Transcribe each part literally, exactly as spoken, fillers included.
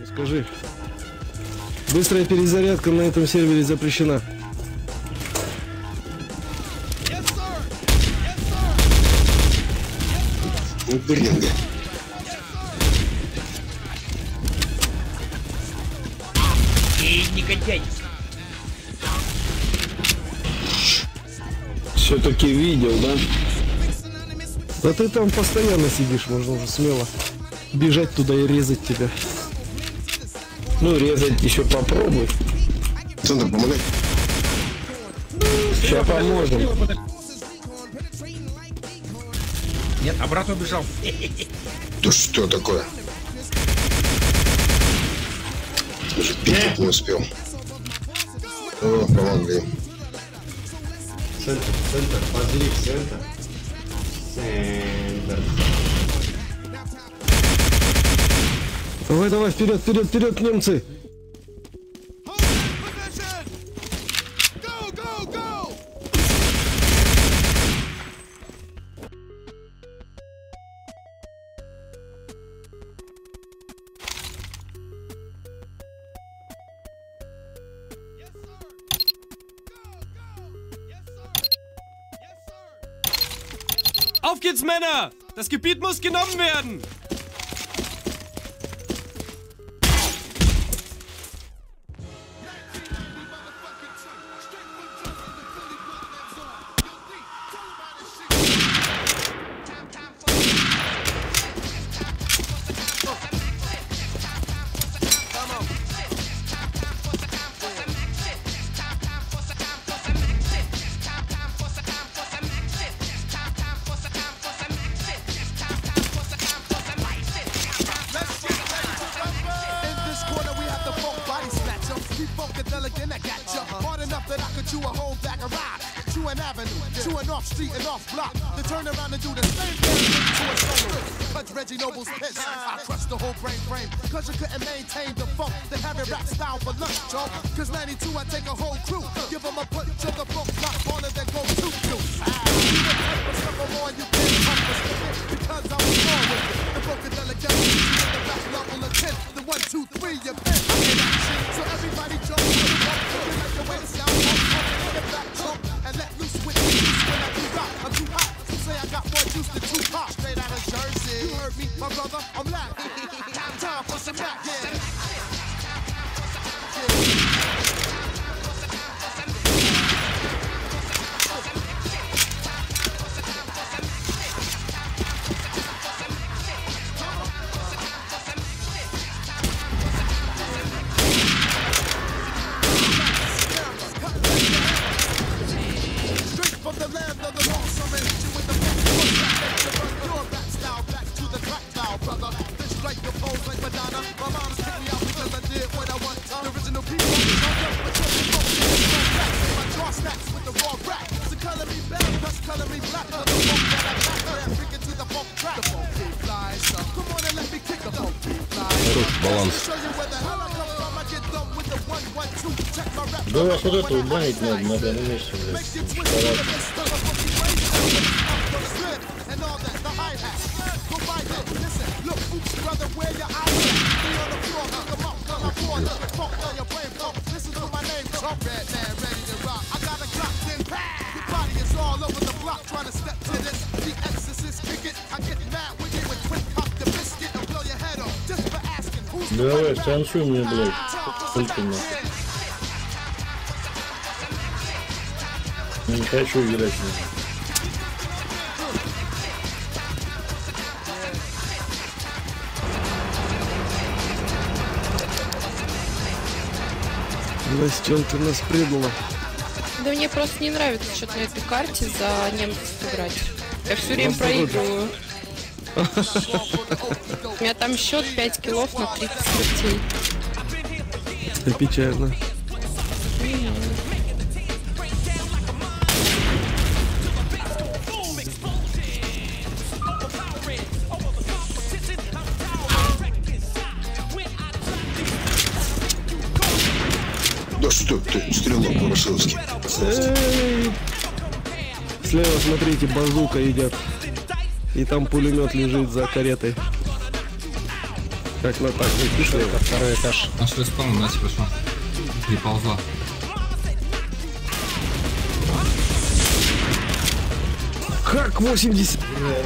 Скажи. Быстрая перезарядка на этом сервере запрещена. Ну, блин, да. Эй, негодяй! Все-таки видел, да? Да ты там постоянно сидишь, можно уже смело бежать туда и резать тебя. Ну, резать еще попробуй. Центр, помогай. Сейчас поможем. Нет, обратно убежал. Да что такое? Даже пикать не успел. О, помогли. Центр, центр, позри в центр. Центр. Давай, давай, вперед, вперед, вперед, немцы! Auf geht's, Männer! Das Gebiet muss genommen werden! Street and off block to turn around and do the same thing to a solo. Touch Reggie Noble's piss. I crushed the whole brain frame, cause you couldn't maintain the funk that have your rap style for lunch, y'all. Cause ninety-two, I take a whole crew, give them a punch of the book, block on it, then go to two. You the type of stuff I'm on, you can't fuck with it, because I'm born with it. The Funkadelic Devil, you get the rap level of ten, the one, two, three, you pin. I hear that shit, so everybody jump to the bump, looking like the way it sounds, pump, get back, jump, and let loose with the juice when I do rock. I'm too hot, you say I got more juice than two pop. Straight out of Jersey, you heard me, my brother, I'm live. Time for some rap, yeah. Баланс. Да вас вот это убавить надо на данном месте, блядь. Давай, станцуй мне, блядь. Сколько нахуй. Я не хочу играть. Настенка нас предала. Да мне просто не нравится что-то на этой карте за немцев играть. Я все время проигрываю. У меня там счет пять киллов на тридцать смертей. Это печально. Да что ты, стрелок по-русски. Слева, смотрите, базука идет. И там пулемет лежит за каретой. Как на так не пишет. Это второй этаж. Наш респаун, Настя пошла. Приползла. Хак восемьдесят.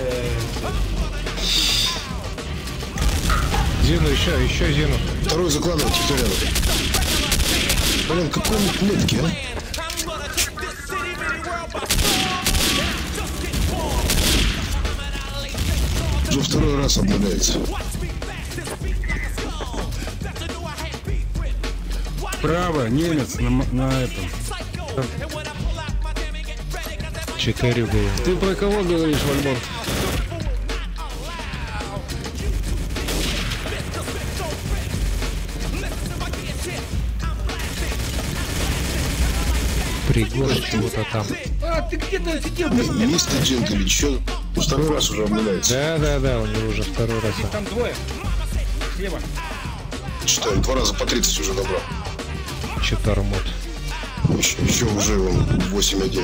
Зину еще, еще Зину. Второй закладывайте, кто рядом. Блин, какой он клетки, а? Уже второй раз обновляется. Право, немец на, на этом. Четыре было. Ты про кого говоришь, Вальбон? Пригожин чего-то там. А, ты где-то сидел? Есть студент или что? Второй раз уже обновляется. Да, да, да, у него уже второй раз. Там двое. Слева. Что, два раза по тридцать уже набрал. Четырмот. Еще, еще уже восемь один.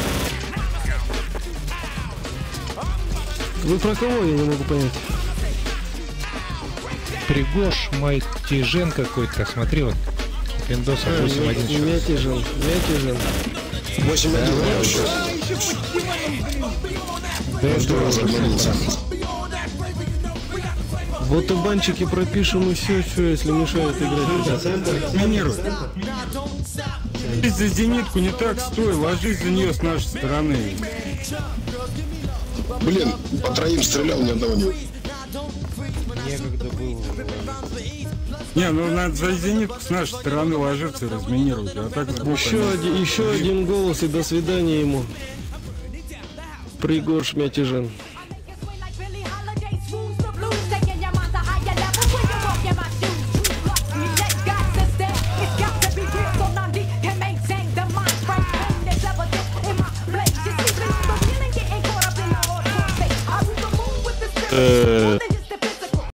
Вы про кого, я не могу понять. Пригож, Майтижен какой-то, смотри вот. Пиндоса восемь один. Мятежен, мятежен. восемь один. Два раза обновился. Вот у банчики пропишем и все, что если мешают играть. Минируй. Ложись за зенитку, не так стой, ложись за нее с нашей стороны. Блин, по троим стрелял, ни одного не. Некогда было. Не, ну надо за зенитку с нашей стороны ложиться и разминировать, а так сбоку. Еще один, еще один голос и до свидания ему. Пригож Мятежен. Uh